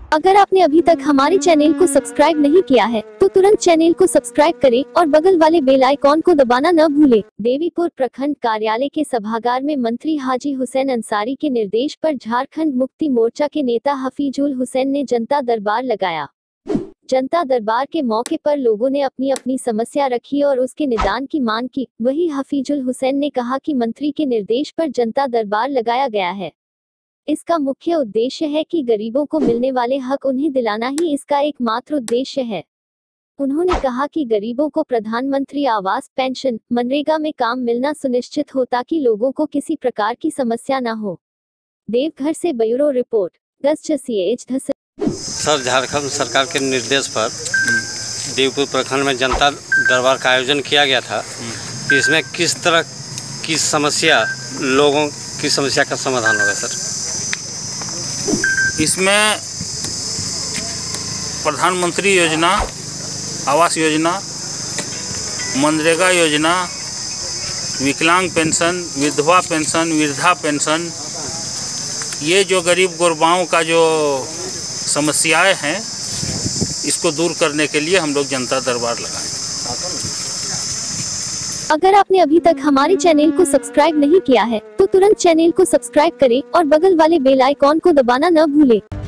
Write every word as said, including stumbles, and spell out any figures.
अगर आपने अभी तक हमारे चैनल को सब्सक्राइब नहीं किया है तो तुरंत चैनल को सब्सक्राइब करें और बगल वाले बेल आइकॉन को दबाना न भूलें। देवीपुर प्रखंड कार्यालय के सभागार में मंत्री हाजी हुसैन अंसारी के निर्देश पर झारखंड मुक्ति मोर्चा के नेता हफीजुल हुसैन ने जनता दरबार लगाया। जनता दरबार के मौके पर लोगों ने अपनी अपनी समस्या रखी और उसके निदान की मांग की। वही हफीजुल हुसैन ने कहा कि मंत्री के निर्देश पर जनता दरबार लगाया गया है। इसका मुख्य उद्देश्य है कि गरीबों को मिलने वाले हक उन्हें दिलाना ही इसका एकमात्र उद्देश्य है। उन्होंने कहा कि गरीबों को प्रधानमंत्री आवास, पेंशन, मनरेगा में काम मिलना सुनिश्चित हो ताकि लोगों को किसी प्रकार की समस्या न हो। देवघर से ब्यूरो रिपोर्ट। सर, झारखंड सरकार के निर्देश पर देवपुर प्रखंड में जनता दरबार का आयोजन किया गया था। इसमें किस तरह की समस्या, लोगों की समस्या का समाधान होगा सर? इसमें प्रधानमंत्री योजना, आवास योजना, मनरेगा योजना, विकलांग पेंशन, विधवा पेंशन, वृद्धा पेंशन, ये जो गरीब गुरबाओं का जो समस्याएं हैं, इसको दूर करने के लिए हम लोग जनता दरबार लगाए। अगर आपने अभी तक हमारे चैनल को सब्सक्राइब नहीं किया है तो तुरंत चैनल को सब्सक्राइब करें और बगल वाले बेल आइकॉन को दबाना न भूलें।